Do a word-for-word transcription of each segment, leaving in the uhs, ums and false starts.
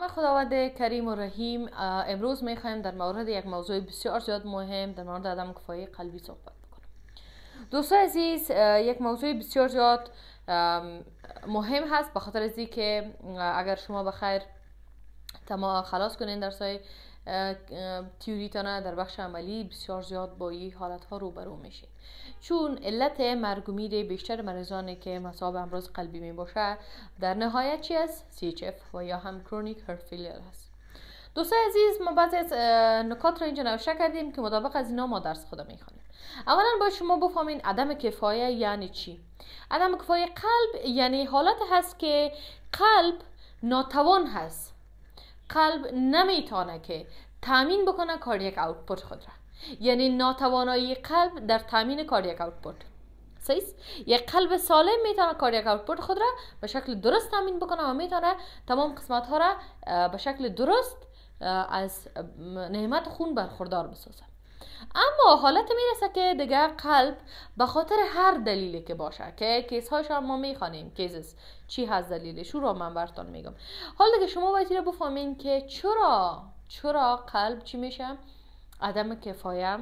نام خداوند کریم و رحیم. امروز میخوایم در مورد یک موضوع بسیار زیاد مهم در مورد عدم کفایی قلبی صحبت بکنیم. دوستان عزیز، یک موضوع بسیار زیاد مهم هست به خاطر از که اگر شما بخیر تمام خلاص کنین درسای تیوریتانه در بخش عملی بسیار زیاد با این حالت ها روبرو میشین، چون علت مرگ و میر بیشتر مریضانی که مصاب امراض قلبی می باشه در نهایت چی است؟ سی اچ اف و یا هم کرونیک هارت فیلیر هست. دوستان عزیز، ما بعضی از نکات را اینجا نوشته کردیم که مطابق از اینا ما درس خود میخوانیم. اولا باید شما بفهمین عدم کفایه یعنی چی. عدم کفایه قلب یعنی حالت هست که قلب ناتوان هست، قلب نمیتونه که تامین بکنه کاردیاک اوتپوت خود را، یعنی ناتوانایی قلب در تامین کاردیاک اوتپوت. صحیح؟ یک قلب سالم میتونه کاردیاک اوتپوت خود را به شکل درست تامین بکنه و میتونه تمام قسمت ها را به شکل درست از نعمت خون برخوردار بسازه. اما حالت میرسه که دیگه قلب به خاطر هر دلیلی که باشه، که کیس هاش ما میخوانیم کیسز چی هست دلیلش رو من براتون میگم. حال دیگه شما باید اینو بفهمین که چرا چرا قلب چی میشه؟ عدم کفایه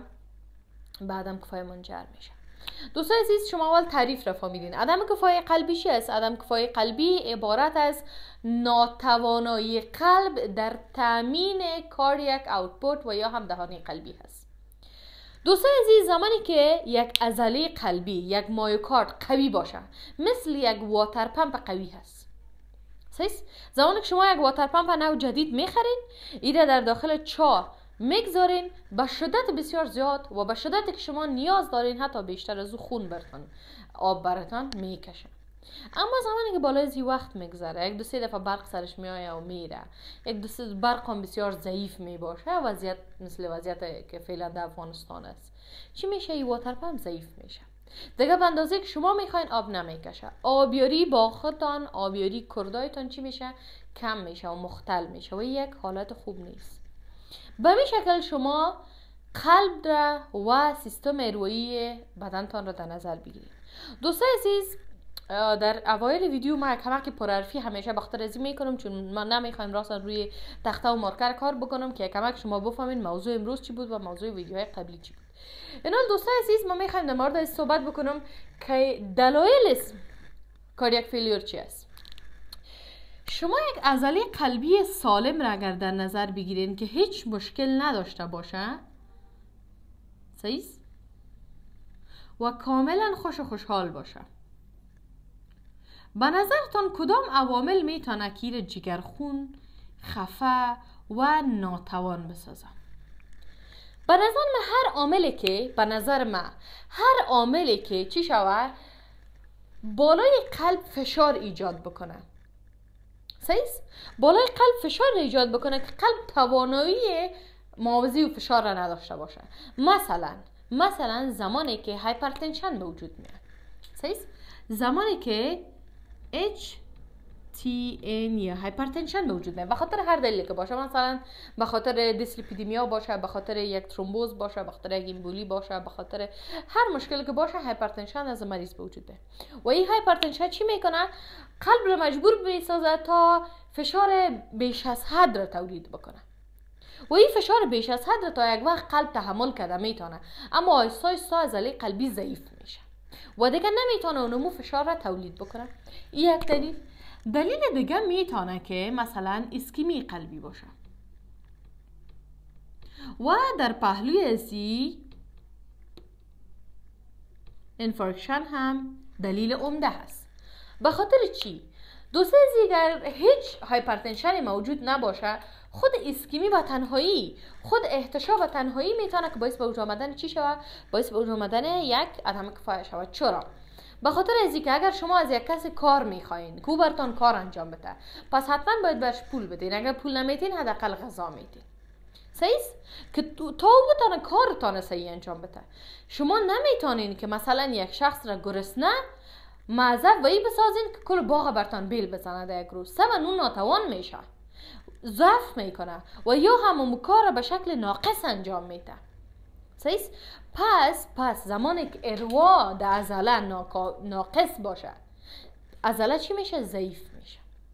به عدم کفایه منجر میشه. دوستان عزیز، شما اول تعریف را فهمیدین. عدم کفایه قلبی چی است؟ عدم کفایه قلبی عبارت از ناتوانایی قلب در تامین کاردیاک اوتپوت و یا هم دهانی قلبی هست. دوستان عزیز، زمانی که یک عضله قلبی، یک مایوکارد قوی باشه، مثل یک واتر پمپ قوی هست. صحیح؟ زمانی که شما یک واتر پمپ نو جدید میخرین، ایده در داخل چاه میگذارین، به شدت بسیار زیاد و به شدتی که شما نیاز دارین حتی بیشتر از او خون برتون آب براتون میکشه. اما زمانی که بالای زی وقت میگذره، یک دو سه دفعه برق سرش میآید و میره، یک دو سه برق هم بسیار ضعیف میباشه، وضعیت مثل وضعیت که فعلا در افغانستان است، چی میشه؟ این واتر پمپ ضعیف میشه دیگه، به اندازه که شما میخواین آب نمیکشه. آبیاری با خودتان، آبیاری کردایتان چی میشه؟ کم میشه و مختل میشه و یک حالت خوب نیست. به این شکل شما قلب را و سیستم ایرویی بدنتان را در نظر بگیرید. دوستان عزیز، در اوایل ویدیو ما کمک پرحرفی همیشه بخاطر ازی میکنم، چون ما نمیخوایم راست روی تخته و مارکر کار بکنم که کمک شما بفهمین موضوع امروز چی بود و موضوع ویدیوهای قبلی چی بود. اینال دوستان عزیز، ما میخوایم در مورد صحبت بکنم که دلایل کاردیاک فیلیر چی است. شما یک عضله قلبی سالم را اگر در نظر بگیرین که هیچ مشکل نداشته باشه، صحیح؟ و کاملا خوش و خوشحال باشه، به نظرتان کدام عوامل میتونه کیر جگرخون، خفه و ناتوان بسازه؟ به نظر من هر عاملی که به نظر من هر عاملی که چی شود بالای قلب فشار ایجاد بکنه، صحیح؟ بالای قلب فشار ایجاد بکنه که قلب توانایی معاوضه و فشار را نداشته باشه. مثلا مثلا زمانی که هایپرتنشن به وجود میاد، صحیح؟ زمانی که اچ تی ان یا هایپرتنشن به وجود میاد به خاطر هر دلیلی که باشه، مثلا به خاطر دیسلیپیدمیا باشه، به خاطر یک ترومبوز باشه، به خاطر یک ایمبولی باشه، به خاطر هر مشکلی که باشه، هایپرتنشن از مریض به وجود میاد و این هایپرتنشن چی میکنه؟ قلب رو مجبور میسازه تا فشار بیش از حد را تولید بکنه و این فشار بیش از حد را تا یک وقت قلب تحمل کرده میتونه، اما آهسته آهسته عضله قلبی ضعیف میشه و دیگه نمیتونه اونمو فشار را تولید بکنه. این یک دلیل. دلیل دیگه میتونه که مثلا اسکیمی قلبی باشه و در پهلوی ازی انفارکشن هم دلیل عمده هست. به خاطر چی؟ دوسته اگر هیچ هایپرتنشنی موجود نباشه، خود اسکیمی و تنهایی، خود احتشا و تنهایی میتونه که باعث به وجود آمدن چی شود؟ باعث به وجود آمدن یک عدم کفایه شود. چرا؟ به خاطر از اینکه اگر شما از یک کسی کار میخواین که او براتون کار انجام بده، پس حتما باید بهش پول بدین. اگر پول نمیدین حداقل غذا میدین، صحیح؟ که تا او بتونه کارتان صحیح انجام بده. شما نمیتونین که مثلا یک شخص را گرسنه معذب وی بسازین که کل باغ براتون بیل بزنه در یک روز. سبن اون ناتوان میشه، ضعف میکنه و یا همون کار را به شکل ناقص انجام میده. صحیح؟ پس پس زمانی که اروا در عضله ناقص باشه، عضله چی میشه؟ ضعیف میشه.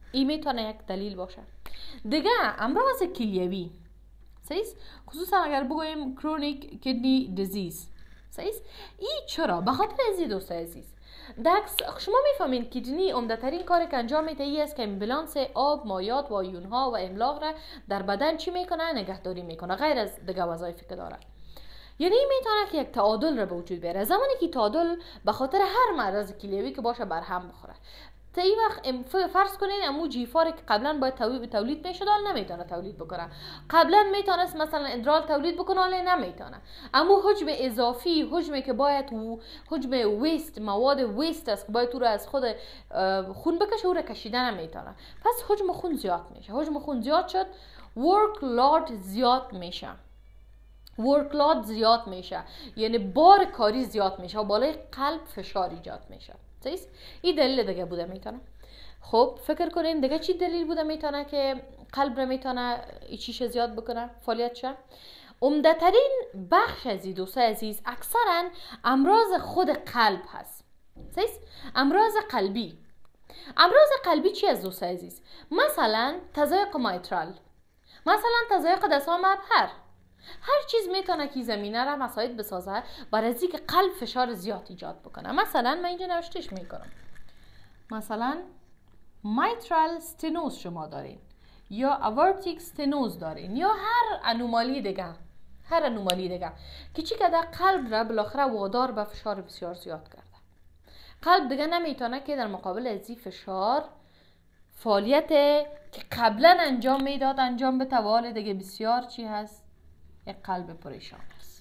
این میتونه یک دلیل باشه. دیگه امراض کلیوی، صحیح، خصوصا اگر بگویم کرونیک کدنی دیزیز، صحیح. این چرا؟ به خاطر از دوستای عزیز، دکس شما میفهمین کدنی عمده ترین کاری که انجام میده ای است که امبالانس آب، مایات و آیون ها و املاح را در بدن چی میکنه؟ نگهداری میکنه، غیر از دیگه وظایفی که داره. یعنی میتونه که یک تعادل را به وجود بیاره. زمانی که تعادل به خاطر هر مرض کلیوی که باشه بر هم بخوره، تا این وقت فرض کنین امو جیفاری که قبلا باید تولید میشد الان نمیتونه تولید بکنه. قبلا میتونست مثلا ادرال تولید بکنه الان نمیتونه. امو حجم اضافی، حجمی که باید و حجم ویست، مواد ویست است که باید او را از خود خون بکشه، او را کشیدن نمیتونه. پس حجم خون زیاد میشه. حجم خون زیاد شد، ورک لود زیاد میشه. ورک لود زیاد میشه یعنی بار کاری زیاد میشه و بالای قلب فشار ایجاد میشه. صحیح؟ این دلیل دیگه بوده میتونه. خب فکر کنین دیگه چی دلیل بوده میتونه که قلب رو میتونه چیش زیاد بکنه، فعالیتش؟ عمده ترین بخش از این دوستای عزیز اکثرا امراض خود قلب هست. صحیح؟ امراض قلبی. امراض قلبی چی از دوستای عزیز؟ مثلا تضایق مایترال، مثلا تضایق دستام مبهر. هر چیز میتونه که زمینه را مساعد بسازه برای از اینکه قلب فشار زیاد ایجاد بکنه. مثلا من اینجا نوشتش میکنم، مثلا میترال ستنوز شما دارین یا اورتیک ستنوز دارین یا هر انومالی دیگه، هر انومالی دیگه که چی کرده؟ قلب را بالاخره وادار به فشار بسیار زیاد کرده. قلب دیگه نمیتونه که در مقابل از این فشار فعالیت که قبلا انجام میداد انجام بده. وال دیگه بسیار چی هست؟ یک قلب پریشان است.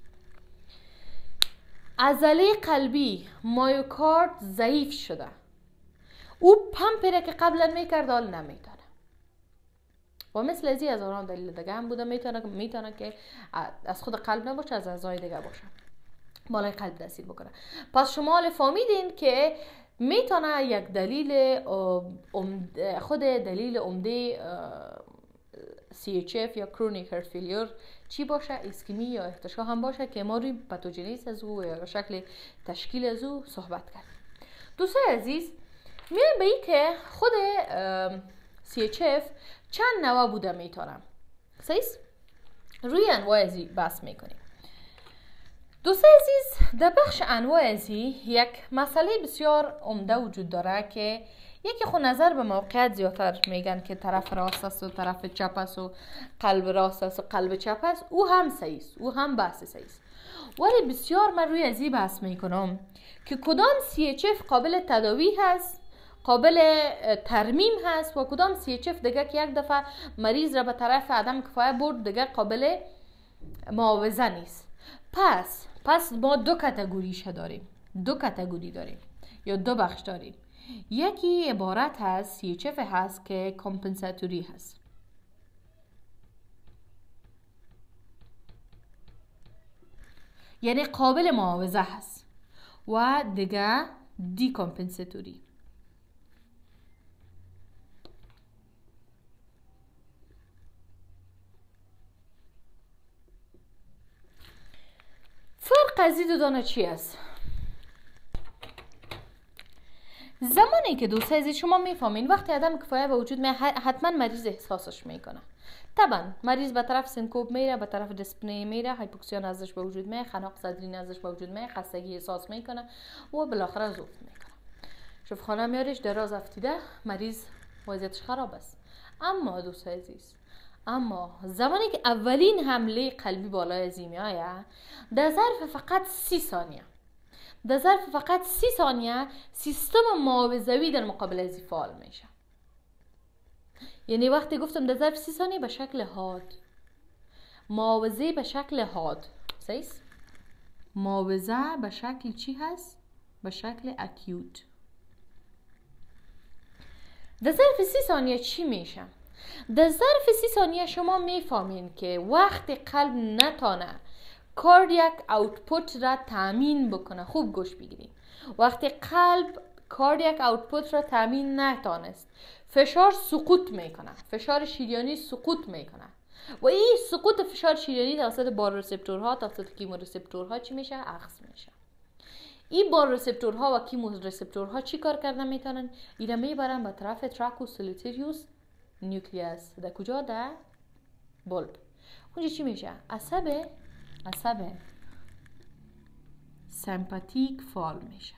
عضله قلبی مایوکارد ضعیف شده، او پمپی را که قبلا میکرد حال نمیتونه. و مثل ازی از آن دلیل دیگه هم بوده میتونه میتونه که از خود قلب نباشه، از اعضای دیگه باشه، بالای قلب تاثیر بکنه. پس شما حالا فهمیدین که میتونه یک دلیل خود دلیل عمده سی اچ اف یا کرونیک هارت فیلیر چی باشه؟ ایسکمی یا احتشا هم باشه که ما روی پاتوژنیز از او یا شکل تشکیل از او صحبت کردیم. دوستای عزیز میایم به این که خود سی اچ اف چند نوع بوده میتونم. صحیح؟ روی انواع ازی بحث میکنیم. دوستای عزیز در بخش انواع ازی یک مسئله بسیار عمده وجود داره که یکی خود نظر به موقعیت زیادتر میگن که طرف راست است و طرف چپ است و قلب راست است و قلب چپ است. او هم صحیح است، او هم بحث صحیح است. ولی بسیار من روی ازی بحث میکنم که کدام سی اچ اف قابل تداوی هست، قابل ترمیم هست و کدام سی اچ اف دیگه که یک دفعه مریض را به طرف عدم کفایت برد دیگه قابل معاوضه نیست. پس پس ما دو کاتگوریش داریم، دو کاتگوری داریم یا دو بخش داریم. یکی عبارت هست سی اچ اف هست که کامپنساتوری هست، یعنی قابل معاوضه هست، و دیگه دی کامپنساتوری. فرق از این دو دانه چی است؟ زمانی که دوستای عزیز شما میفهمین وقتی عدم کفایت به وجود میاد حتما مریض احساسش میکنه. طبعا مریض به طرف سنکوب میره، به طرف دیسپنی میره، هایپوکسیا نزدش به وجود میاد، خناق صدری نزدش به وجود میاد، خستگی احساس میکنه و بالاخره ضعف میکنه. شوف خانه میارش دراز افتیده، مریض وضعیتش خراب است. اما دوستای عزیز اما زمانی که اولین حمله قلبی بالای ازی میآید در ظرف فقط سی ثانیه در ظرف فقط سی ثانیه سیستم معاوضوی در مقابل ازی فعال میشه. یعنی وقتی گفتم در ظرف سی ثانیه به شکل حاد، معاوضه به شکل حاد، صحیح؟ معاوضه به شکل چی هست؟ به شکل اکیوت. در ظرف سی ثانیه چی میشه؟ در ظرف سی ثانیه شما میفهمین که وقتی قلب نتانه کاردیاک اوتپوت را تامین بکنه، خوب گوش بگیرید، وقتی قلب کاردیاک اوتپوت را تامین نتانست فشار سقوط میکنه، فشار شریانی سقوط میکنه و این سقوط فشار شریانی توسط بارورسپتورها توسط کیمورسپتورها چی میشه؟ اخذ میشه. این با رسپتورها و کیمو رسپتورها چی کار کردن میتونن؟ اینا میبرن به طرف تراکو سولیتریوس نیوکلیوس. در کجا؟ در بلب. اونجا چی میشه؟ عصب عصب سمپاتیک فعال میشه.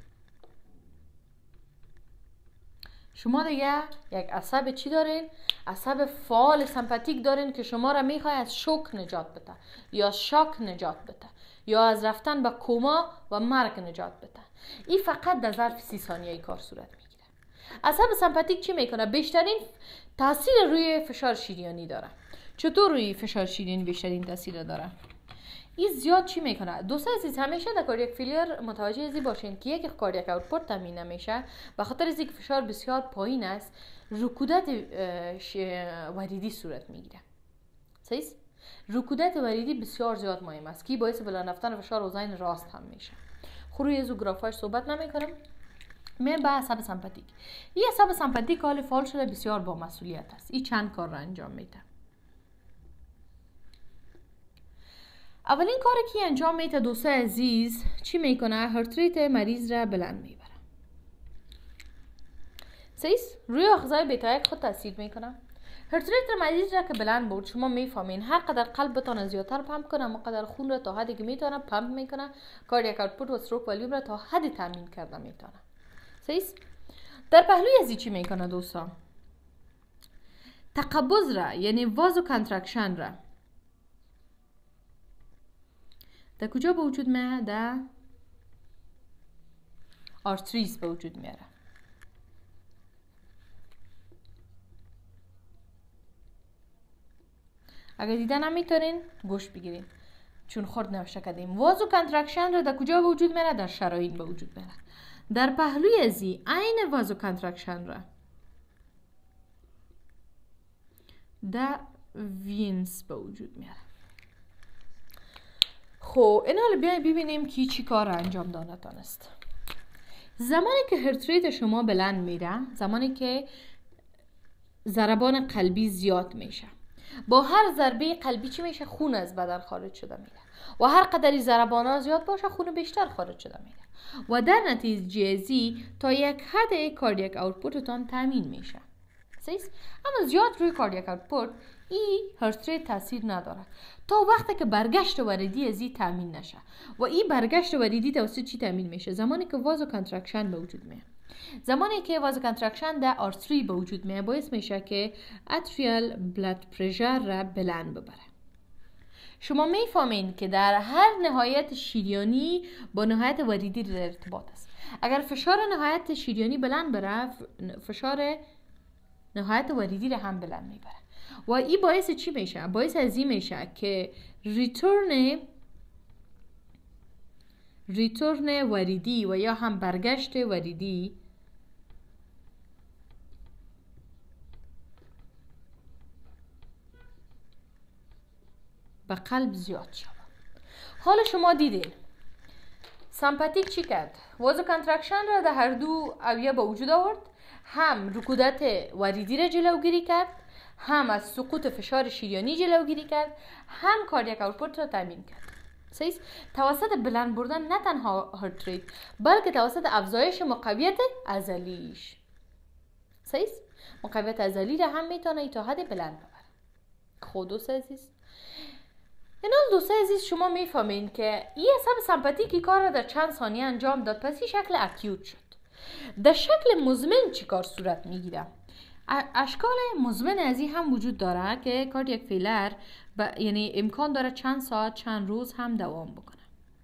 شما دیگه یک عصب چی دارین؟ عصب فعال سمپاتیک دارین که شما را میخواد از شوک نجات بده یا شاک نجات بده یا از رفتن به کوما و مرگ نجات بده. این فقط در ظرف سی ثانیه ای کار صورت میگیره. عصب سمپاتیک چی میکنه؟ بیشترین تاثیر روی فشار شریانی داره. چطور روی فشار شریانی بیشترین تاثیر داره؟ این زیاد چی میکنه؟ دوستان عزیز، همیشه در کاردیاک فیلیر متوجه ازی باشین که یک کاردیاک اوتپوت تامین نمیشه به خاطر از اینکه فشار بسیار پایین است، رکودت وریدی صورت میگیره. صحیح؟ رکودت وریدی بسیار زیاد مهم است که باعث بلند رفتن فشار حوزه راست هم میشه. خروی از گرافاش صحبت نمیکنم. من به عصب سمپاتیک. این عصب سمپاتیک حال فعال شده بسیار با مسئولیت است. این چند کار را انجام میده. اولین کاری که انجام میده دوستای عزیز چی میکنه؟ هارت ریت مریض را بلند میبره. صحیح؟ روی آخذای بیتایک خود تاثیر میکنه. هارت ریت مریض را که بلند بود، شما میفهمین هر قدر قلب بتونه زیادتر پمپ کنه، اون قدر خون را تا حدی که میتونه پمپ میکنه، کاردیاک اوتپوت و استروک والیوم را تا حدی تامین کرده میتونه. صحیح؟ در پهلوی ازی چی میکنه دوستان؟ تقبض را یعنی وازو کانترکشن را در کجا به وجود میاره؟ در آرتریز به وجود میاره. اگر دیدن نمیتونین گوش بگیرین چون خورد نوشته کردیم. وازو کانترکشن را در کجا به وجود میاره؟ در شرايين به وجود میاره. در پهلوی ازی عین وازو کانترکشن را در وینز به وجود میاره. خب این حالا بیایم ببینیم که چی کار انجام دادن است. زمانی که هارت ریت شما بلند میره، زمانی که ضربان قلبی زیاد میشه، با هر ضربه قلبی چی میشه؟ خون از بدن خارج شده میره و هر قدری ضربان ها زیاد باشه خون بیشتر خارج شده میره و در نتیجه ازی تا یک حد کاردیاک اوتپوتتان تامین میشه. صحیح؟ اما زیاد روی کاردیاک اوتپوت این هارت ریت تاثیر نداره تا وقتی که برگشت وریدی ازی تامین نشه. و این برگشت وریدی توسط چی تامین میشه؟ زمانی که وازو کانترکشن به وجود میاد. زمانی که وازو کانترکشن در آرتری به وجود میاد باعث میشه که اتریال بلاد پرشر را بلند ببره. شما میفهمین که در هر نهایت شریانی با نهایت وریدی در ارتباط است. اگر فشار نهایت شریانی بلند بره، فشار نهایت وریدی را هم بلند میبره و این باعث چی میشه؟ باعث از این میشه که ریتورن ریتورن وریدی و یا هم برگشت وریدی به قلب زیاد شود. حالا شما دیدین سمپاتیک چی کرد؟ وازو کانترکشن را در هر دو اویه به وجود آورد، هم رکودت وریدی را جلوگیری کرد، هم از سقوط فشار شریانی جلوگیری کرد، هم کاردیاک اوتپوت را تامین کرد. صحیح؟ توسط بلند بردن نه تنها هارت ریت بلکه توسط افزایش مقاومت عضلیش. صحیح؟ مقاومت عضلی را هم میتونه تا حد بلند ببره. خود دوست عزیز، اینال دوست عزیز شما میفهمین که این عصب سمپاتیکی کار را در چند ثانیه انجام داد، پس این شکل اکیوت شد. در شکل مزمن چی کار صورت میگیره؟ اشکال مزمن از این هم وجود داره که کاردیاک فیلر ب... یعنی امکان داره چند ساعت چند روز هم دوام بکنه.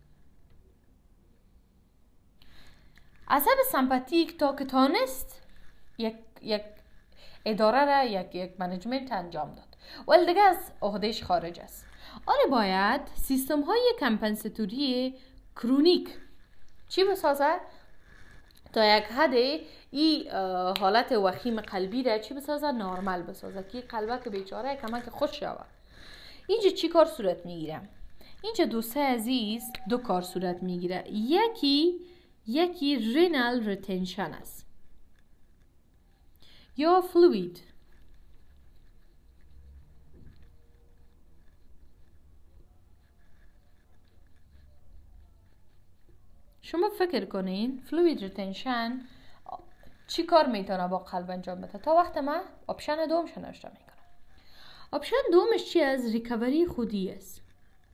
عصب سمپاتیک تا که تانست یک یک اداره را یک یک منیجمنت انجام داد ولی دیگه از عهدهش خارج است. آره باید سیستم های کمپنساتوری کرونیک چی بسازه تا یک حد این حالت وخیم قلبی را چی بسازه؟ نرمال بسازه که قلبه که بیچاره کمک خوش شود. اینجا چی کار صورت میگیره؟ اینجا دوستای عزیز دو کار صورت میگیره. یکی یکی رینال ریتنشن است یا فلوید. شما فکر کنین فلوید ریتنشن چی کار میتونه با قلب انجام بده. تا وقت ما آپشن دومش نوشته میکنم. آپشن دومش چی از ریکاوری خودی است.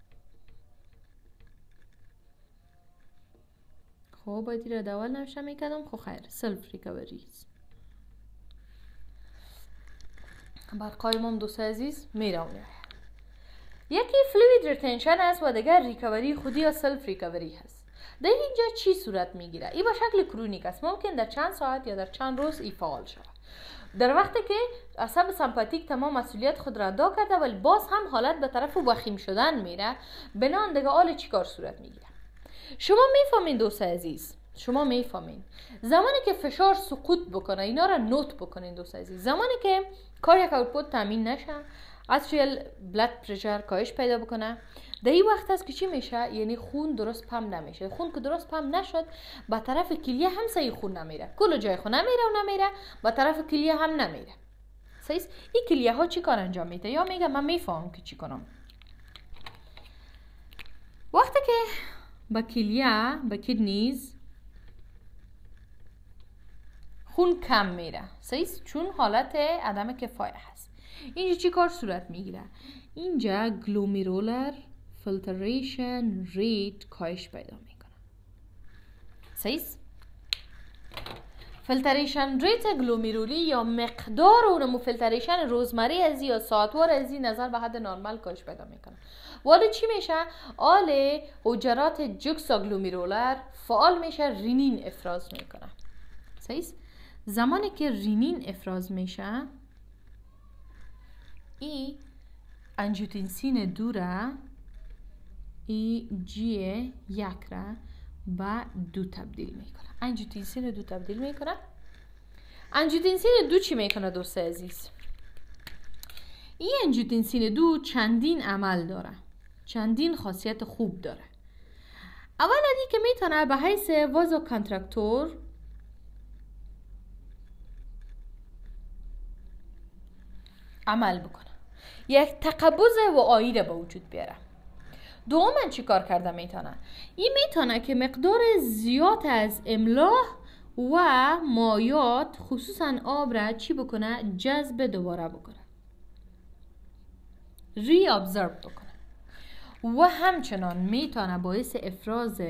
خب باید را دول نوشته میکردم. خب خیر سلف ریکاوری است. بر قایمم دوست عزیز میرونیم. یکی فلوید ریتنشن است و دیگر ریکاوری خودی یا سلف ریکاوری هست. در اینجا چی صورت میگیره؟ این به شکل کرونیک است. ممکن در چند ساعت یا در چند روز ای فعال شود. در وقتی که عصب سمپاتیک تمام مسئولیت خود را ادا کرده ولی باز هم حالت به طرف وخیم شدن میره، بنان دیگه حال چیکار صورت میگیره؟ شما میفهمین دوست عزیز، شما میفهمین زمانی که فشار سقوط بکنه، اینا را نوت بکنین دوست عزیز. زمانی که کاردیاک اوتپوت تامین نشه، اتریال بلاد پرشر کاهش پیدا بکنه، در این وقت است که چی میشه؟ یعنی خون درست پمپ نمیشه. خون که درست پمپ نشد به طرف کلیه هم صحیح خون نمیره، کل جای خون نمیره و نمیره به طرف کلیه هم نمیره. صحیح؟ این کلیه ها چی کار انجام میده؟ یا میگه من میفهمم که چی کنم. وقتی که با کلیه با کدنیز خون کم میره، صحیح؟ چون حالت عدم کفایت هست. اینجا چی کار صورت میگیره؟ اینجا گلومیرولر فیلتریشن ریت کاهش پیدا میکنه. صحیح؟ فیلتریشن ریت گلومیرولی یا مقدار اونمو فیلتریشن روزمره ازی یا ساعتوار ازی نظر به حد نرمال کاهش پیدا میکنه. ولی چی میشه؟ آل حجرات جوکسا گلومیرولر فعال میشه، رینین افراز میکنه. صحیح؟ زمانی که رینین افراز میشه، ای انجیوتنسین دو را ای جی یک را با دو تبدیل میکنه. انجیوتنسین دو تبدیل میکنه. انجیوتنسین دو چی میکنه دوست عزیز؟ این انجیوتنسین دو چندین عمل داره، چندین خاصیت خوب داره. اول ادی که میتونه به حیث وازو کانترکتور عمل بکنه، یک تقبض وعایی را به وجود بیاره. دوما چی کار کرده میتونه؟ این میتونه که مقدار زیاد از املاح و مایات خصوصا آب را چی بکنه؟ جذب دوباره بکنه، ری ابزورب بکنه. و همچنان میتونه باعث افراز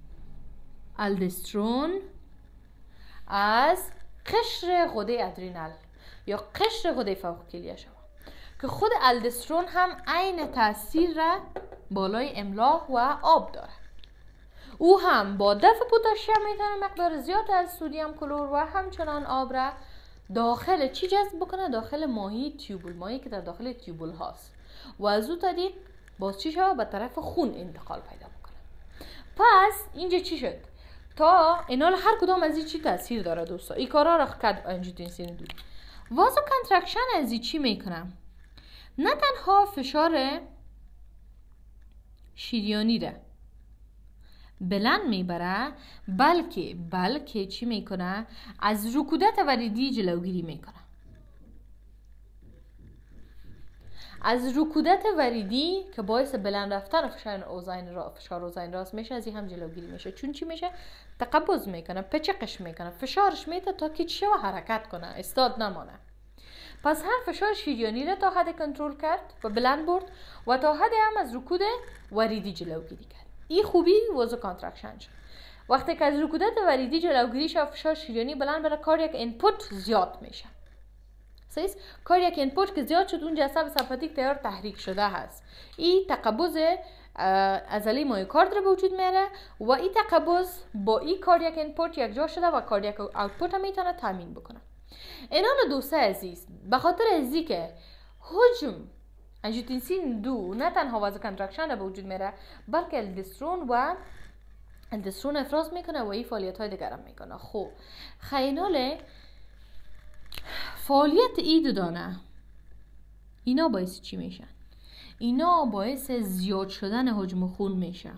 الدسترون از قشر غده ادرینال یا قشر غده فوق کلیه شما که خود الدسترون هم عین تاثیر را بالای املاح و آب داره. او هم با دفع پتاسیم میتونه مقدار زیاد از سدیم کلور و همچنان آب را داخل چی جذب بکنه؟ داخل ماهی تیوبول، ماهی که در داخل تیوبول هاست و از او طریق باز چی شود؟ به طرف خون انتقال پیدا بکنه. پس اینجا چی شد؟ تا اینال هر کدام از این چی تاثیر داره دوستا؟ این کارا را کرد انجیوتنسین دو. وازو کانترکشن از این چی میکنه؟ نه تنها فشار شریانی را بلند میبره، بلکه بلکه چی میکنه؟ از رکودت وریدی جلوگیری میکنه. از رکودت وریدی که باعث بلند رفتن فشار اوزین را فشار اوزین راست میشه، از این هم جلوگیری میشه. چون چی میشه؟ تقبض میکنه، پچقش میکنه، فشارش میده تا که چی و حرکت کنه، استاد نمانه. پس هر فشار شریانی را تا حد کنترل کرد و بلند برد و تا حد هم از رکود وریدی جلوگیری کرد. این خوبی وازو کانترکشن شد. وقتی که از رکودت وریدی جلوگیری شد، فشار شریانی بلند بره، کاردیاک اینپوت زیاد میشه. صحیح؟ کاردیاک اینپوت که زیاد شد، اونجا عصب سمپاتیک تیار تحریک شده هست. این تقبض عضله مایوکارد رو به وجود میاره و این تقبض با این کاردیاک اینپوت یک جا شده و کاردیاک اوتپوت هم میتونه تامین بکنه. اینال دوسته عزیز، به خاطر ازی که حجم انجیوتنسین دو نه تنها وازو کانترکشن به وجود میاره، بلکه الدسترون و الدسترون افراز میکنه و این فعالیت های دیگر هم میکنه. خب خینال فعالیت ای دو دانه اینا باعث چی میشن؟ اینا باعث زیاد شدن حجم خون میشه.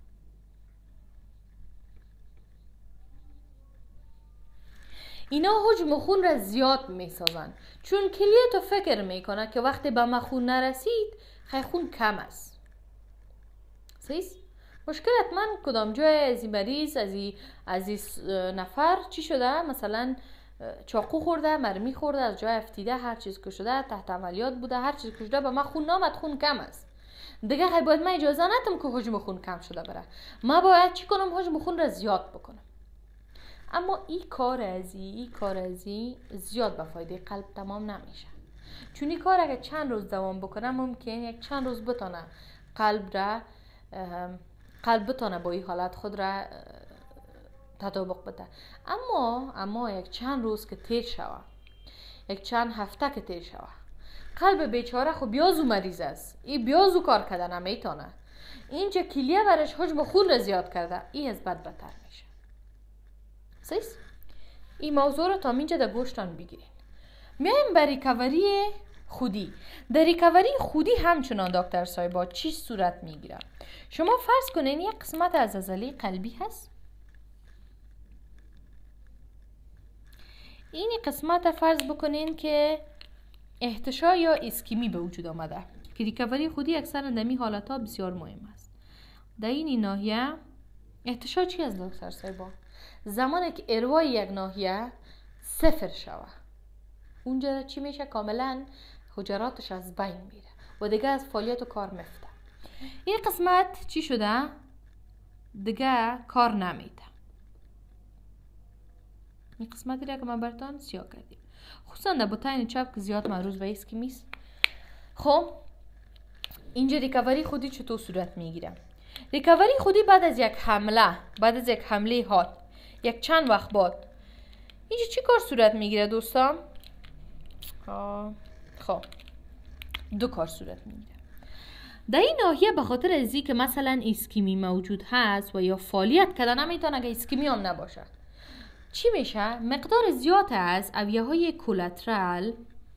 اینا حجم خون را زیاد میسازن، چون کلیه تو فکر میکنه که وقتی به ما خون نرسید خیلی خون کم است. صحیح؟ مشکل حتما کدام جای از این مریض از این از این نفر چی شده، مثلا چاقو خورده، مرمی خورده، از جای افتیده، هر چیز که شده، تحت عملیات بوده، هر چیز که شده، به من خون نامد، خون کم است. دیگه خیلی باید من اجازه ندم که حجم خون کم شده بره، ما باید چی کنم؟ حجم خون را زیاد بکنم. اما این کار ازی این کار ازی زیاد به فایده قلب تمام نمیشه، چون این کار اگه چند روز دوام بکنه ممکن یک چند روز بتونه قلب را قلب بتونه با این حالت خود را تطابق بده. اما اما یک چند روز که تیر شوه، یک چند هفته که تیر شوه، قلب بیچاره خب بیازو مریض است، این بیازو کار کرده نمیتونه، اینجا کلیه برش حجم خون را زیاد کرده، این از بد بدتر میشه. سیست؟ این موضوع رو تا اینجا در گوشتان بگیرین. میایم بر ریکاوری خودی. در ریکاوری خودی همچنان دکتر صاحبا چی صورت میگیره؟ شما فرض کنین یک قسمت از عضله قلبی هست، این قسمت فرض بکنین که احتشا یا اسکیمی به وجود آمده که ریکاوری خودی اکثر در این حالت ها بسیار مهم است. در این ناحیه احتشا چی است دکتر صاحبا؟ زمانی که اروای یک ناحیه صفر شوه، اونجا چی میشه؟ کاملا حجراتش از بین میره و دیگه از فعالیت و کار مفته. این قسمت چی شده؟ دیگه کار نمیده. این قسمتی را که من براتون سیاه کردیم، خصوصا در بطن چپ که زیاد معروض به اسکیمی است. خب اینجا ریکاوری خودی چطور صورت میگیره؟ ریکاوری خودی بعد از یک حمله بعد از یک حمله هات یک چند وقت بعد اینجا چی کار صورت میگیره دوستان؟ خب دو کار صورت میگیره. در این ناحیه به خاطر ازی که مثلا اسکیمی موجود هست و یا فعالیت کردن نمیتونه اگه اسکیمی هم نباشه، چی میشه؟ مقدار زیاد از اویه های کولاترال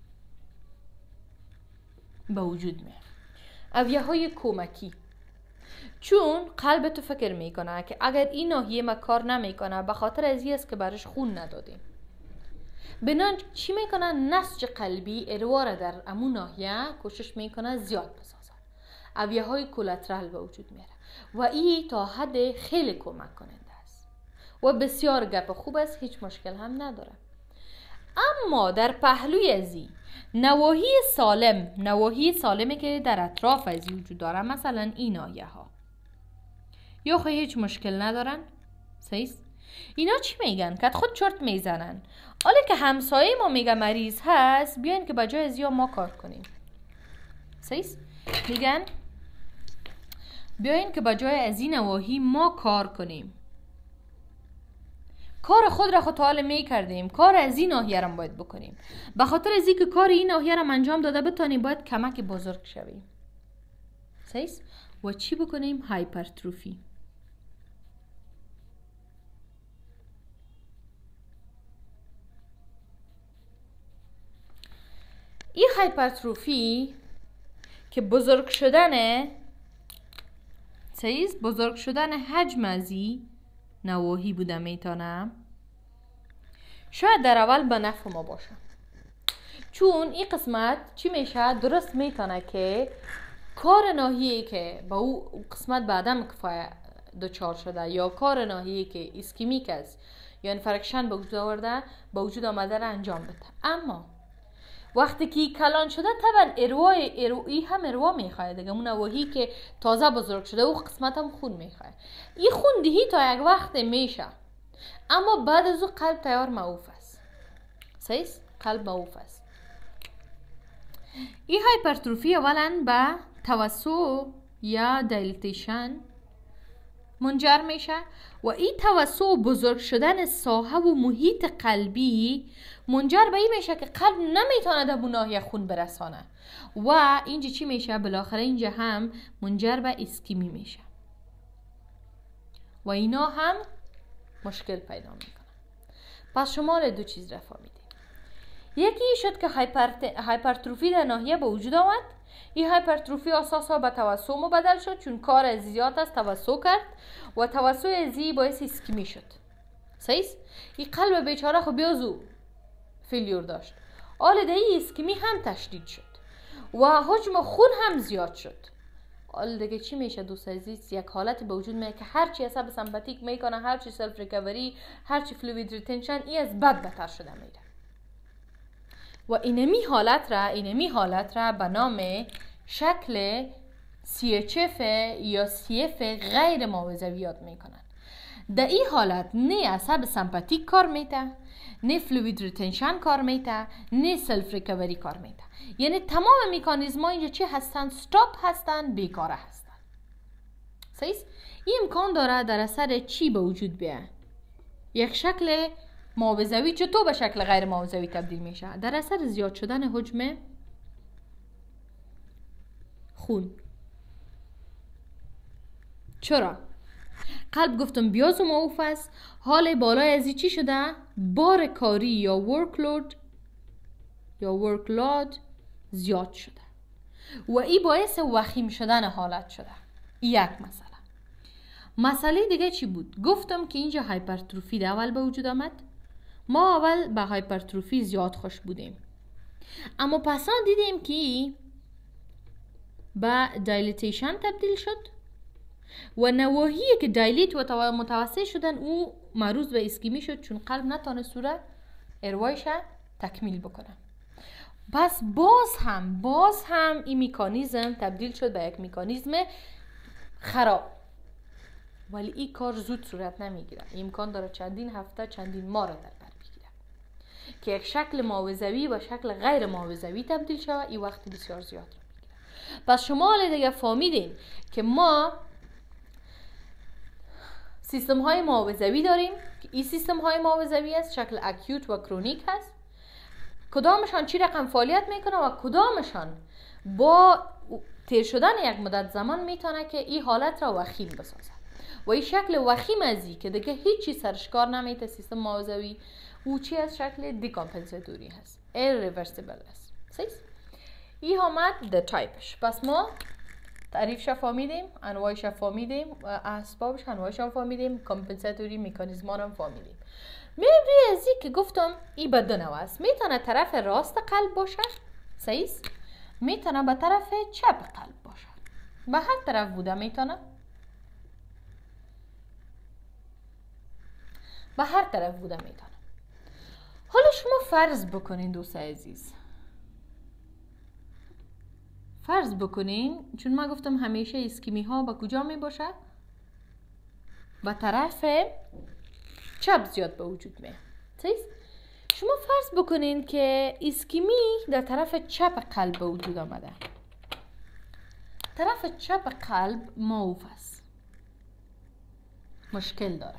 به وجود میاد، اویه های کمکی. چون قلب تو فکر میکنه که اگر این ناحیه ما کار نمیکنه به خاطر ازی است که برش خون ندادیم، بنان چی میکنه؟ نسج قلبی اروار در امون ناحیه کوشش میکنه زیاد بسازه، اویه های کولاترال به وجود میاره و این تا حد خیلی کمک کننده است و بسیار گپ خوب است، هیچ مشکل هم نداره. اما در پهلوی ازی نواحی سالم نواحی سالمی که در اطراف ازی وجود داره، مثلا این ناحیه ها یا خیلی هیچ مشکل ندارن، صحیح؟ اینا چی میگن؟ که خود چرت میزنن، حالا که همسایه ما میگه مریض هست بیاین که بجای ازی ما کار کنیم، صحیح؟ میگن بیاین که بجای از این نواحی ما کار کنیم، کار خود را خود حال می کردیم، کار از این ناحیه را باید بکنیم. به خاطر از اینکه کار این ناحیه را انجام داده بتونیم باید کمک بزرگ شویم، صحیح؟ و چی بکنیم؟ هایپرتروفی. این هایپرتروفی که بزرگ شدن صحیح بزرگ شدن حجم ازی نواحی بوده میتونه، شاید در اول به نفع ما باشه، چون این قسمت چی میشه؟ درست میتونه که کار ناحیه‌ای که با او قسمت به عدم کفایت دچار شده یا کار ناحیه‌ای که اسکیمیک است یا انفرکشن به وجود آورده به وجود آمده را انجام بده. اما وقتی که کلان شده طبعا اروای اروئی هم اروا میخواه دیگه، اون نواحی که تازه بزرگ شده او قسمت هم خون میخواه. این خون دهی تا یک وقت میشه، اما بعد از او قلب تیار موقوف است، صحیح؟ قلب موقوف است. این هایپرتروفی اولا به توسع یا دایلیتیشن منجر میشه و این توسع و بزرگ شدن ساحه و محیط قلبی منجر به این میشه که قلب نمیتونه در اون ناحیه خون برسانه و اینجا چی میشه؟ بالاخره اینجا هم منجر به اسکیمی میشه و اینا هم مشکل پیدا میکنه. پس شما دو چیز را فهمیدید. یکی شد که هایپرتروفی در ناحیه به وجود آمد. این هایپرتروفی اساسا به توسع مبدل شد چون کار زیاد است توسع کرد و توسع زی باعث اسکیمی شد، صحیح؟ این قلب بیچاره خب بیازو فیلیور داشت، حالا در این اسکیمی هم تشدید شد و حجم خون هم زیاد شد. حال دیگه چی میشه دوست عزیز؟ یک حالت به وجود میاد که هرچی عصب سمپاتیک میکنه، هرچی سلف ریکاوری، هرچی فلوید ریتنشن، این از بد بتر شده میره. و اینمی حالت را اینمی حالت را به نام شکل سی اچ اف یا سی اف غیر معاوضوی یاد میکنن. در این حالت نه عصب سمپاتیک کار میته، نه فلوید ریتنشن کار میته، نه سلف ریکاوری کار میته. یعنی تمام مکانیزم ها اینجا چی هستن؟ استاپ هستن، بیکاره هستن. صحیح؟ این امکان داره در اثر چی به وجود بیاد؟ یک شکل معاوضوی چطور به شکل غیر معاوضوی تبدیل میشه؟ در اثر زیاد شدن حجم خون. چرا؟ قلب گفتم بیاز و معوف است. حال بالای ازی چی شده؟ بار کاری یا ورکلود یا ورکلود زیاد شده و این باعث وخیم شدن حالت شده. یک مسئله. مسئله دیگه چی بود؟ گفتم که اینجا هایپرتروفی در اول به وجود آمد. ما اول به هایپرتروفی زیاد خوش بودیم، اما پسان دیدیم که به دایلیتیشن تبدیل شد و نواحی که دایلیت و متوسع شدن او معروض به اسکیمی شد، چون قلب نتانه سوره اروایش تکمیل بکنه. پس باز هم باز هم این میکانیزم تبدیل شد به یک میکانیزم خراب، ولی این کار زود صورت نمیگیره. امکان داره چندین هفته چندین ماه را در بر بگیره که یک شکل معاوضوی و شکل غیر معاوضوی تبدیل شود. این وقت بسیار زیاد را میگیره. پس شما حالا دیگه فهمیدین که ما سیستم های معاوضوی داریم که این سیستم های معاوضوی است، شکل اکیوت و کرونیک هست. کدامشان چی رقم فعالیت میکنه و کدامشان با تیر شدن یک مدت زمان میتونه که این حالت را وخیم بسازه. و این شکل وخیم ازی که دیگه هیچی سرش کار نمیته سیستم معاوضوی، او چی از شکل دیکامپنساتوری هست، irreversible هست. صحیح؟ این آمد د تایپش. پس ما تعریفش فهمیدیم، انواعش فهمیدیم، اسبابش انواعش فهمیدیم، کامپنساتوری مکانیزما رو فهمیدیم. میبری ازی که گفتم این به دو نوع است. میتونه طرف راست قلب باشه، صحیح؟ میتونه به طرف چپ قلب باشه. به هر طرف بوده میتونه. به هر طرف بوده میتونه. حالا شما فرض بکنین دوست عزیز، فرض بکنین، چون ما گفتم همیشه اسکیمی ها با کجا می باشه؟ با طرف چپ زیاد به وجود میاد. صحیح؟ شما فرض بکنین که اسکیمی در طرف چپ قلب به وجود آمده. طرف چپ قلب معوف است، مشکل داره.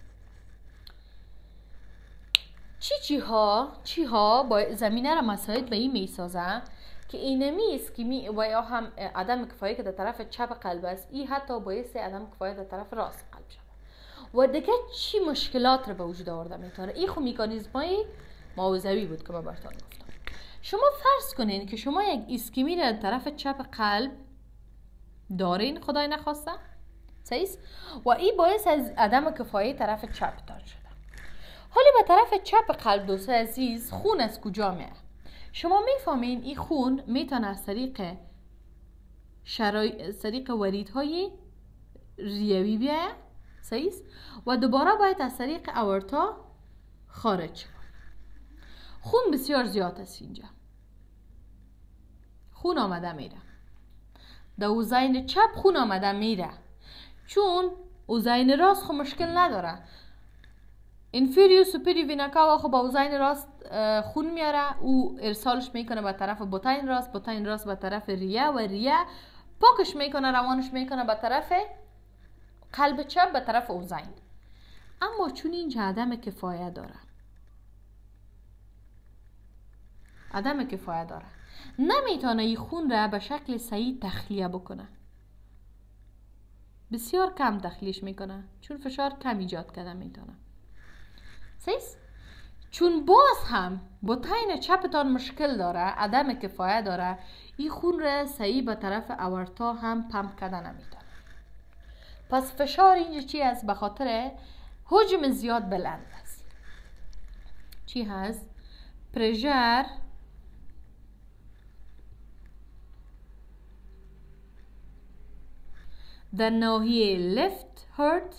چی چی ها چی ها با زمینه را مساعد به این می سازه که اینمی اسکیمی و یا هم عدم کفایت که در طرف چپ قلب است، این حتی باعث عدم کفایت در طرف راست قلب شد. و دیگه چی مشکلات رو به وجود آورده میتونه؟ این خو مکانیزمای معاوضوی بود که ما براتون گفتم. شما فرض کنین که شما یک اسکیمی در طرف چپ قلب دارین، خدای نخواسته، صحیح؟ و این باعث از عدم کفایت طرف چپ تان شده. حالا به طرف چپ قلب دوست عزیز خون از کجا میاد؟ شما میفهمین این خون میتونه از طریق شرای... طریق وریدهای ریوی بیاید، صحیح؟ و دوباره باید از طریق اورتا خارج شد. خون بسیار زیاد است اینجا. خون آمده میره. در اوزین چپ خون آمده میره، چون اوزین راست خو مشکل نداره. اینفریو سوپریو وینا کاوا خو با اوزین راست خون میاره، او ارسالش میکنه به طرف بطین راست، بطین راست به طرف ریه و ریه پاکش میکنه، روانش میکنه به طرف قلب چپ، به طرف اوزین. اما چون اینجا عدم کفایت داره، عدم کفایت داره، نمیتونه این خون را به شکل صحیح تخلیه بکنه. بسیار کم تخلیهش میکنه، چون فشار کم ایجاد کرده میتونه. صحیح؟ چون باز هم بطین چپتان مشکل داره، عدم کفایت داره، این خون را صحیح به طرف اورتا هم پمپ کرده نمیتونه. پس فشار اینجا چی است؟ به خاطر حجم زیاد بلند است. چی هست؟ پرژر در ناحیه left heart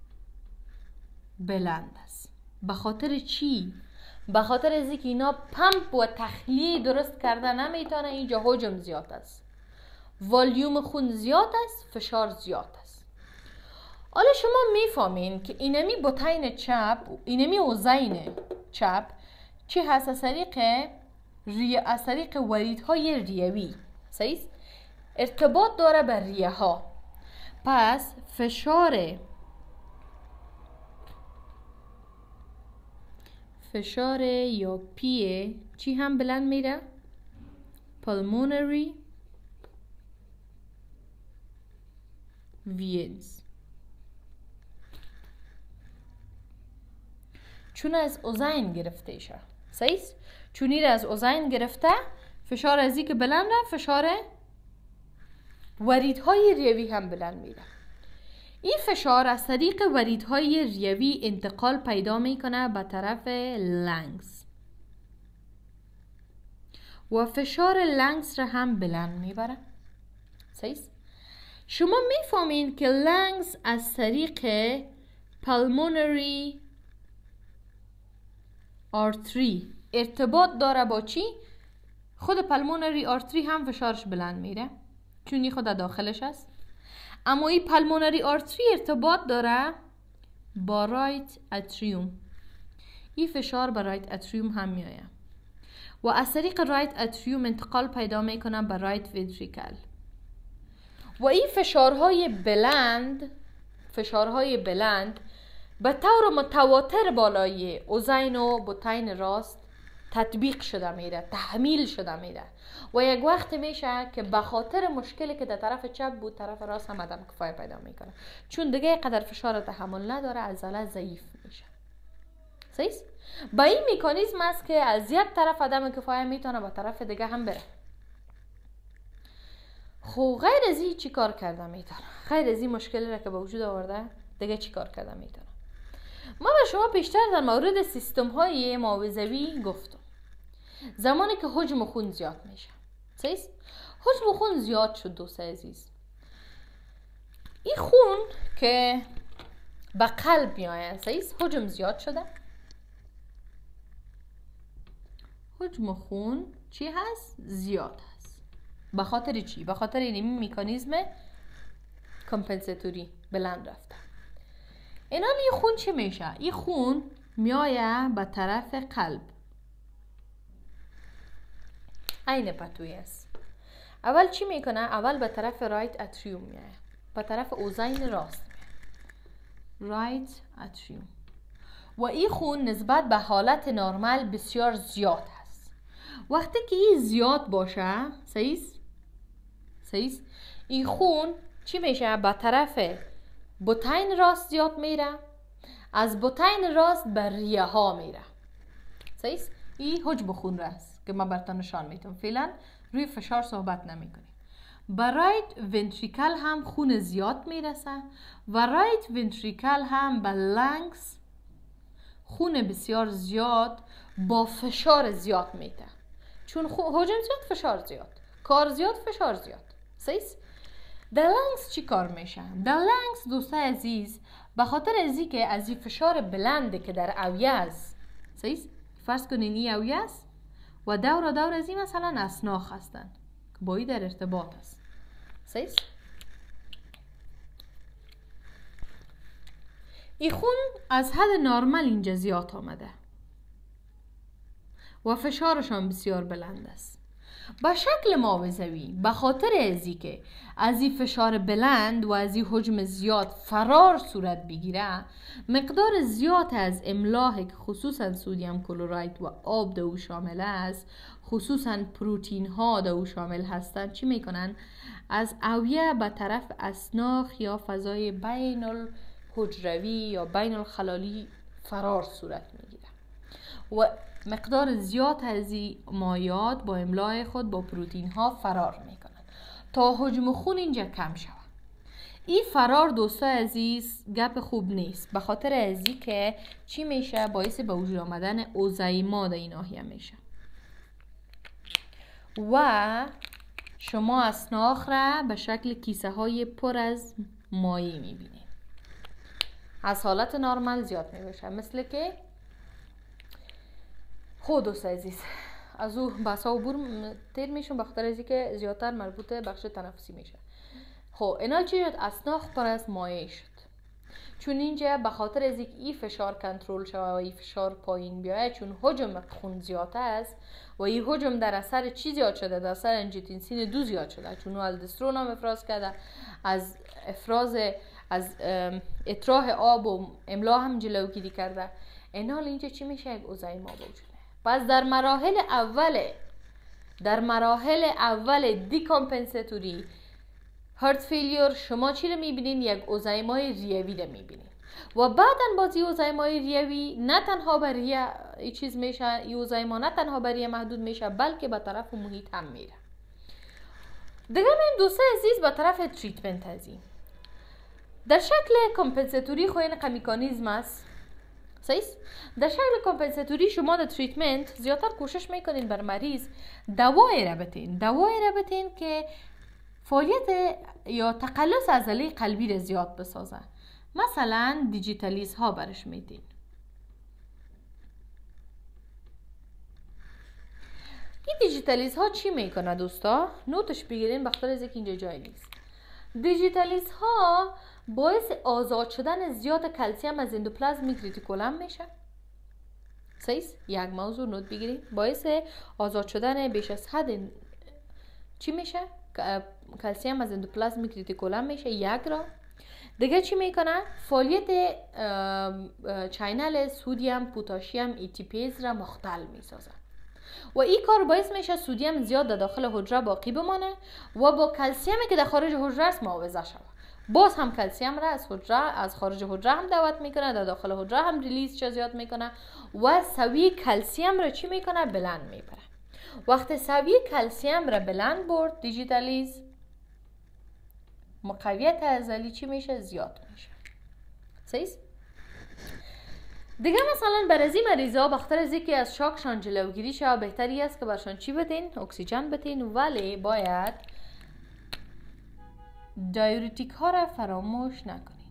بلند است. به خاطر چی؟ به خاطر از اینکه اینا پمپ و تخلیه درست کرده نمیتونه، اینجا حجم زیاد است، والیوم خون زیاد است، فشار زیاد است. حالا شما میفهمین که اینمی بطین چپ، اینمی اوزین چپ چی هست؟ از طریق ری... از طریق وریدهای ریوی، صحیح؟ ارتباط داره به ریه ها. پس فشار فشار یا پی چی هم بلند میره؟ pulmonary veins. چون از اوزین گرفته شه، صحیح؟ چون این از اوزین گرفته، فشار ازی که بلند رفت، فشار وریدهای ریوی هم بلند میره. این فشار از طریق وریدهای ریوی انتقال پیدا میکنه به طرف لنگز و فشار لنگز را هم بلند میبره، صحیح؟ شما میفهمین که لنگز از طریق pulmonary artery ارتباط داره با چی؟ خود pulmonary artery هم فشارش بلند میره چون خود داخلش است. اما این pulmonary artery ارتباط داره با رایت اتریوم. این فشار به رایت اتریوم هم میایه و از طریق رایت اتریوم انتقال پیدا میکنه به رایت ویدریکل. و این فشارهای بلند فشارهای بلند به طور متواتر بالای اوزین و بطین راست تطبیق شده میره، تحمیل شده میره و یک وقت میشه که به خاطر مشکلی که در طرف چپ بود، طرف راست هم عدم کفایه پیدا میکنه، چون دیگه قدر فشار تحمل نداره، عضله ضعیف میشه، صحیح؟ با این مکانیزم است که از یک طرف عدم کفایه میتونه به طرف دیگه هم بره. خب غیر از این چی کار کرده میتونه؟ غیر از این مشکلی را که به وجود آورده دیگه چی کار کرده میتونه؟ ما به شما پیشتر در مورد سیستم های معاوضوی گفتم. زمانی که حجم خون زیاد میشه، صحیح؟ حجم خون زیاد شد دوست عزیز، این خون که به قلب میآید، صحیح؟ حجم زیاد شده. حجم خون چی هست؟ زیاد هست. به خاطر چی؟ به خاطر این مکانیزم کامپنساتوری بلند رفته. اینا این خون چی میشه؟ این خون میایه به طرف قلب، این پتوی است. اول چی میکنه؟ اول به طرف رایت اتریوم میایه، به طرف اوزین راست میایه، رایت اتریوم. و این خون نسبت به حالت نرمال بسیار زیاد هست. وقتی که این زیاد باشه، صحیح؟ صحیح؟ این خون چی میشه؟ به طرف بطین راست زیاد میره، از بطین راست بر ریه ها میره، صحیح؟ این حجم خون راست که ما براتون نشان میتونم. فعلا روی فشار صحبت نمی کنیم. با رایت ونتریکل هم خون زیاد میرسه و رایت ونتریکل هم به لنگز خون بسیار زیاد با فشار زیاد میده، چون حجم زیاد، فشار زیاد، کار زیاد، فشار زیاد، صحیح؟ در لنگز چی کار میشه؟ در لنگز دوستای عزیز به خاطر ازی که از این فشار بلنده که در اویه است، صحیح؟ فرض کنین این اویه است و دور و دور از این مثلا اسناخ هستن که با این در ارتباط است، صحیح؟ این خون از حد نرمال اینجا زیاد آمده و فشارشان بسیار بلند است. به شکل معاوضوی به خاطر ازی که از این فشار بلند و از این حجم زیاد فرار صورت بگیره، مقدار زیاد از املاح که خصوصا سودیم کلراید و آب دو شامل است، خصوصا پروتین ها دو شامل هستند، چی میکنن؟ از اویه به طرف اسناخ یا فضای بین الحجروی یا بین الخلالی فرار صورت میگیره و مقدار زیاد از این مایعات با املاح خود با پروتین ها فرار میکنن تا حجم خون اینجا کم شود. این فرار دوستای عزیز گپ خوب نیست، به خاطر ازی که چی میشه؟ باعث به وجود آمدن اوزیما در این ناحیه میشه و شما اسناخ را به شکل کیسه های پر از مایع میبینیم. از حالت نرمال زیاد میبشه. مثل که خود دوست عزیز از او بسا عبور تیر میشون بخاطر ازی که زیادتر مربوط به بخش تنفسی میشه. خب اینا چی شد؟ اسناخ پر از مایع شد. چون اینجا به خاطر از اینکه این فشار کنترل شود و این فشار پایین بیاید، چون حجم خون زیاد است و این حجم در اثر چی زیاد شده؟ در اثر انجیوتنسین دو زیاد شده، چون او الدوسترون هم افراز کرده، از افراز از اطراح آب و املا هم جلوگیری کرده. اینال اینجا چی میشه؟ یک اوزایما وجوده. پس در مراحل اول در مراحل اول دیکامپنساتوری هارت فیلیور شما چی رو میبینین؟ یک اوزایمای ریوی رو میبینین و بعداً بازی اوزایمای ریوی نه تنها بر ریه ای چیز میشه، ای اوزایما نه تنها بر ریه محدود میشه بلکه به طرف محیط هم میره. دیگه من دوسته عزیز به طرف تریتمنت ازیم در شکل کامپنساتوری خو این میکانیزم است. صحیح؟ در شکل کامپنساتوری شما در تریتمنت زیادتر کوشش میکنین بر مریض دوایی را بتین دوایی را بتین که فعالیت یا تقلص عضله قلبی را زیاد بسازه. مثلا دیجیتالیز ها برش میدین. این دیجیتالیز ها چی میکنه دوستا؟ نوتش بگیرین بخاطر از اینکه اینجا جای نیست. دیجیتالیز ها باعث آزاد شدن زیاد کلسیم از اندوپلازمیک ریتیکولم میشه. صحیح؟ یک موضوع نوت بگیرین. باعث آزاد شدن بیش از حد چی میشه؟ کلسیم از اندوپلازمیک ریتیکولم میشه. یک را دیگه چی میکنه؟ فعالیت چینل سودیم پوتاشیم ای تی پیز را مختل میسازه و این کار باعث میشه سودیم زیاد در داخل حجره باقی بمانه و با کلسیمی که در خارج حجره است معاوضه شود. باز هم کلسیم را از حجره از خارج حجره هم دعوت میکنه، در داخل حجره هم ریلیز چه زیاد میکنه و سوی کلسیم را چی میکنه؟ بلند میبره. وقتی سوی کلسیم را بلند برد دیجیتالیز، مقویت عضلی چی میشه؟ زیاد میشه. صحیح؟ دیگه مثلا برای این مریضا بخاطر از اینکه از شاکشان جلوگیری شه بهتری است که برشان چی بدین؟ اکسیژن بدین، ولی باید دایورتیک ها را فراموش نکنین.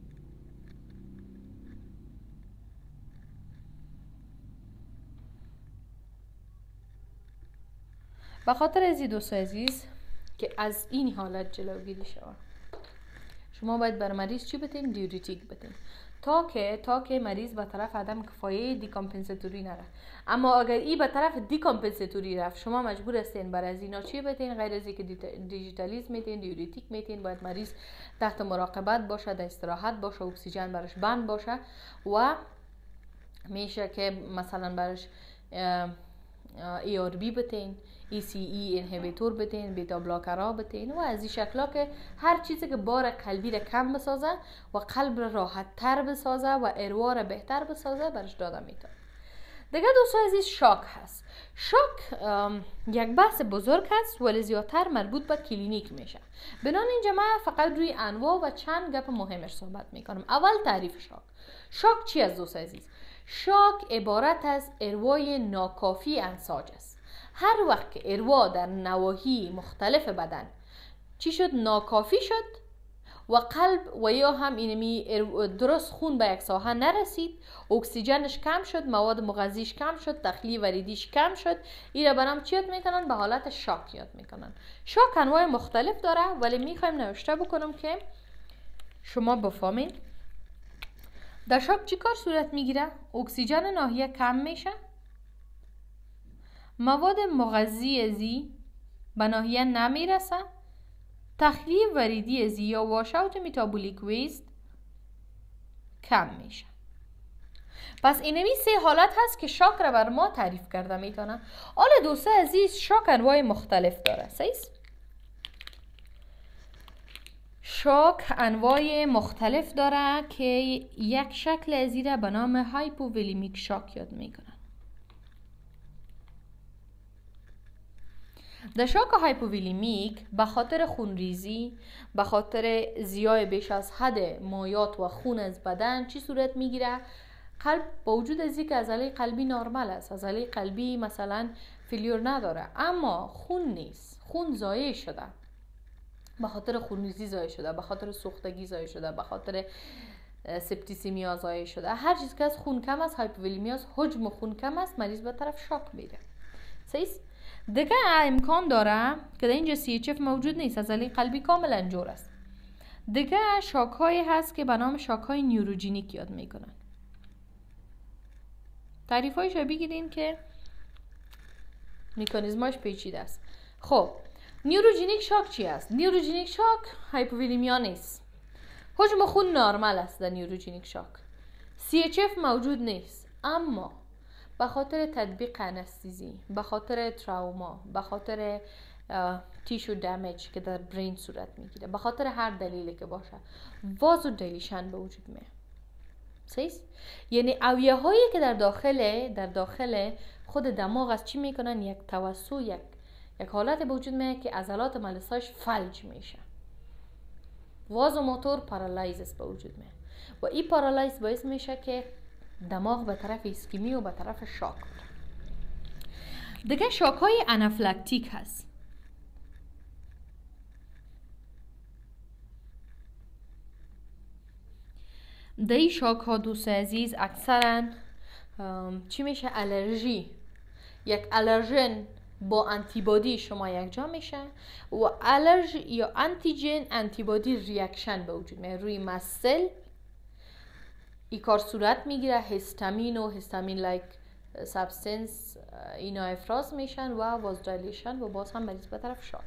بخاطر از این دوست عزیز که از این حالت جلوگیری شود شما باید بر مریض چی بدین؟ دیورتیک بدین تا که تا که مریض به طرف عدم کفایه دیکامپنساتوری نره. اما اگر ای به طرف دیکامپنساتوری رفت شما مجبور هستین بر از اینا چی بدین؟ غیر از اینکه دیجیتالیز میتین، دیورتیک میتین، باید مریض تحت مراقبت باشه، در استراحت باشه، اکسیژن برش بند باشه و میشه که مثلا برش ای آر بی بتین، ای سی ای انهیبیتور بتین، بیتا بلاکرها بتین و از این شکلا که هر چیزی که بار قلبی را کم بسازه و قلب را راحت تر بسازه و اروا را بهتر بسازه برش داده میتون. دیگه دوستان عزیز شاک هست. شاک یک بحث بزرگ هست ولی زیادتر مربوط به کلینیک میشه. بنان اینجا من فقط روی انواع و چند گپ مهمش صحبت میکنم. اول تعریف شاک. شاک چی است دوست عزیز؟ شاک عبارت از اروای ناکافی انساج است. هر وقت که اروا در نواحی مختلف بدن چی شد؟ ناکافی شد و قلب و یا هم اینمی درست خون به یک ساحه نرسید، اکسیژنش کم شد، مواد مغذیش کم شد، تخلیه وریدیش کم شد، این را برام چی یاد میکنن؟ به حالت شاک یاد میکنن. شاک انواع مختلف داره ولی میخوایم نوشته بکنم که شما بفهمین. در شاک چی کار صورت میگیره؟ اکسیژن ناحیه کم میشه، مواد مغذی ازی به ناحیه نمیرسه، تخلیه وریدی ازی یا واشاوت میتابولیک ویست کم میشه. پس اینمی سه حالت هست که شاک را بر ما تعریف کرده میتونه. حالا دوسته عزیز شاک انواع مختلف داره. صحیح؟ شاک انواع مختلف داره که یک شکل از این را به نام هایپوولیمیک شاک یاد میکنن. در شاک هایپوولیمیک به خاطر خونریزی، به خاطر زیای بیش از حد مایات و خون از بدن چی صورت میگیره؟ قلب با وجود از اینکه عضله قلبی نرمال است، عضله قلبی مثلا فیلیور نداره اما خون نیست، خون ضایع شده. به خاطر خونریزی ضایع شده، به خاطر سوختگی ضایع شده، به خاطر سپتیسیمیا ضایع شده، هر چیز که از خون کم است، هایپوولمی است، حجم خون کم است، مریض به طرف شاک میره. صحیح؟ دیگه امکان داره که در اینجا سی اچ اف موجود نیست، عضله قلبی کاملا جور است. دیگه شاک هایی هست که به نام شاک های نیوروژنیک یاد میکنن. تعریف هایش رو بگیرین که مکانیزماش پیچیده است. خب نیوروژنیک شاک چی است؟ نیوروژنیک شاک هایپوولمیا نیست. حجم خون نرمال است در نیوروژنیک شاک. سی اچ اف موجود نیست، اما به خاطر تطبیق انستزی، به خاطر تراوما، به خاطر تیشو دمیج که در برین صورت میگیره، به خاطر هر دلیلی که باشه، وازو دیلیشن به وجود میاد. صحیح؟ یعنی اویه هایی که در داخل در داخل خود دماغ از چی میکنن؟ یک توسع، یک یک حالت به وجود میاد که عضلات ملساش فلج میشه. وازو موتور پارالایزس به وجود میاد و این پارالایز باعث میشه که دماغ به طرف اسکیمی و به طرف شاک بره. دیگه شاک های انافیلاکتیک هست. در این شاک ها دوست عزیز اکثرا چی میشه؟ الرژی، یک الرژن با انتیبادی شما یک جا میشه و الرژ یا انتیجن انتیبادی ریاکشن به وجود میاد روی مسل. این کار صورت میگیره، هیستامین و هیستامین لایک سابستنس اینا افراز میشن و وازدالیشن و باز هم مریض به طرف شاک.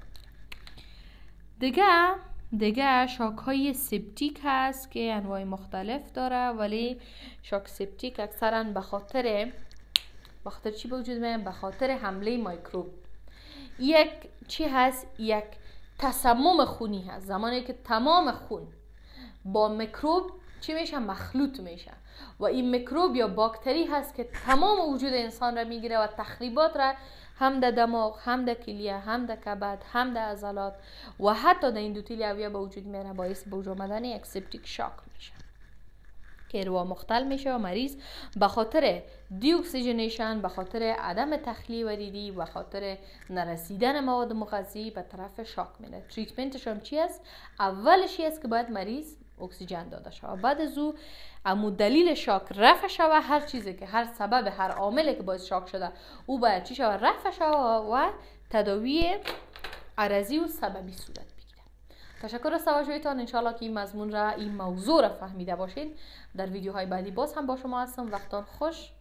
دیگه دیگه شاک های سپتیک هست که انواع مختلف داره، ولی شاک سپتیک اکثرا به خاطر به خاطر چی به وجود میاد؟ به خاطر حمله میکروب. یک چی هست؟ یک تسمم خونی هست. زمانی که تمام خون با میکروب چی میشه؟ مخلوط میشه و این میکروب یا باکتری هست که تمام وجود انسان را میگیره و تخریبات را هم در دماغ، هم در کلیه، هم در کبد، هم در عضلات و حتی در اندوتلیل اولیه به وجود میاره، باعث به وجود آمدن یک سپتیک شاک میشه که اروا مختل میشه و مریض به خاطر دی اکسیژنیشن، به خاطر عدم تخلیه وریدی، به خاطر نرسیدن مواد مغذی به طرف شاک میره. تریتمنتش هم چی است؟ اولش است که باید مریض اکسیژن داده شود، بعد از او امو دلیل شاک رفع شود، هر چیزی که هر سبب هر عاملی که باعث شاک شده او باید چی شود؟ رفع شود و تداوی عرضی و سببی صورت بگیره. تشکر از توجهتان. انشالله که این مضمون را، این موضوع را فهمیده باشین. در ویدیوهای بعدی باز هم با شما هستم. وقتان خوش.